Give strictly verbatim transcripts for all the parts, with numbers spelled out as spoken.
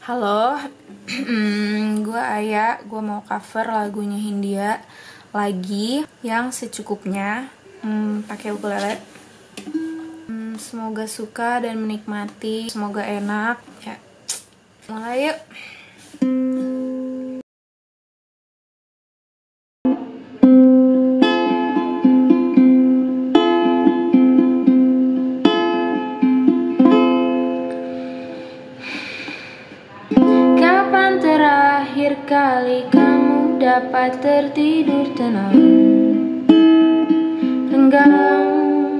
Halo, gue Aya, gue mau cover lagunya Hindia lagi yang secukupnya, hmm, pakai ukulele. Hmm, semoga suka dan menikmati, semoga enak. Ya, mulai yuk. Kapan terakhir kali kamu dapat tertidur tenang, renggang,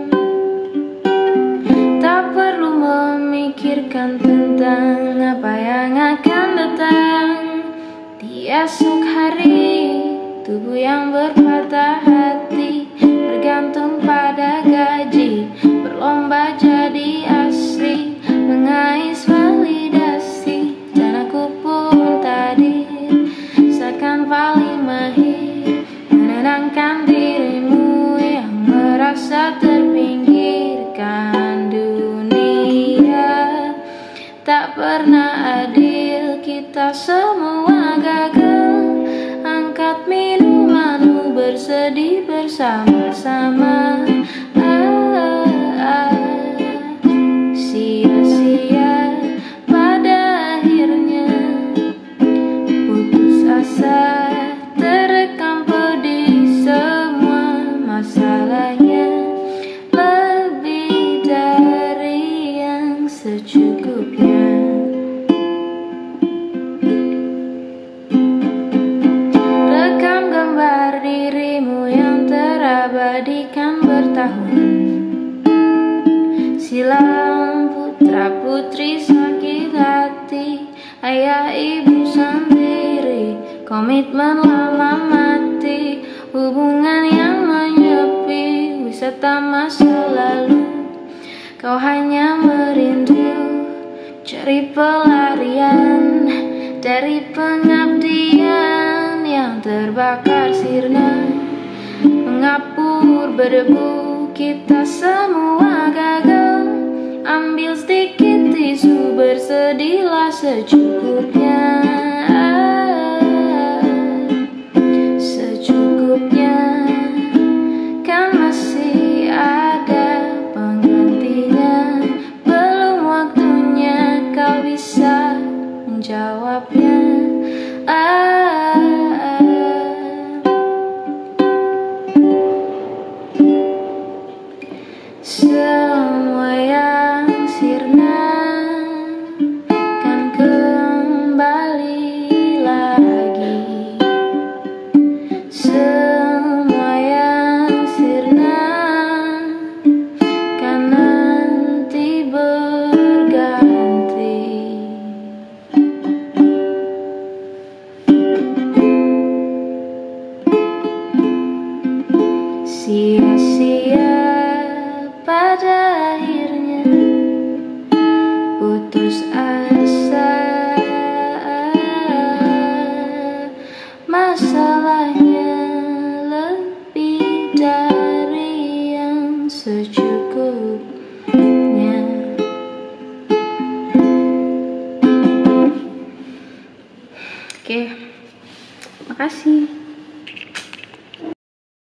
tak perlu memikirkan tentang apa yang akan datang di esok hari. Tubuh yang berpatah hati bergantung pada gaji, berlomba jadi asri, mengais validasi. Dan aku pun tadi seakan paling mahir menenangkan dirimu yang merasa terpinggirkan. Dunia tak pernah adil, kita semua gagal. Angkat minumanmu, bersedih bersama-sama. Ah, ah, sia-sia pada akhirnya putus asa, terekam pedih semua masalahnya. Lebih dari yang secukupnya. Dirimu yang terabadikan bertahun silam, putra putri sakit hati, ayah ibu sendiri, komitmen lama mati, hubungan yang menyepi, wisata masa lalu. Kau hanya merindu, cari pelarian dari pengabdian yang terbakar sirna, mengapur berdebu. Kita semua gagal. Ambil sedikit tisu, bersedihlah secukupnya. Secukupnya, kan masih ada penggantinya. Belum waktunya kau bisa menjawabnya. Ah, semua yang sirna kan kembali lagi. Semua yang sirna kan nanti berganti. Sia-sia pada akhirnya putus asa, masalahnya lebih dari yang secukupnya. Oke, makasih.